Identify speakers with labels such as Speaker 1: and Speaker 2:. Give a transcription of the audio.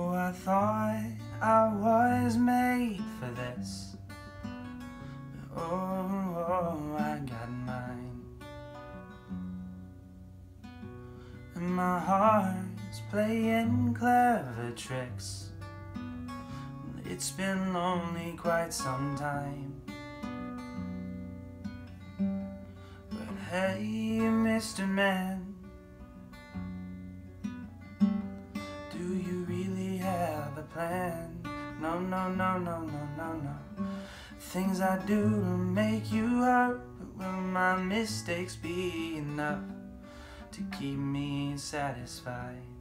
Speaker 1: Oh, I thought I was made for this. Oh, I got mine. And my heart's playing clever tricks. It's been lonely quite some time. But hey, Mr. Man, do you really have a plan? No, no, no, no, no, no, no. Things I do to make you hurt, but will my mistakes be enough to keep me satisfied?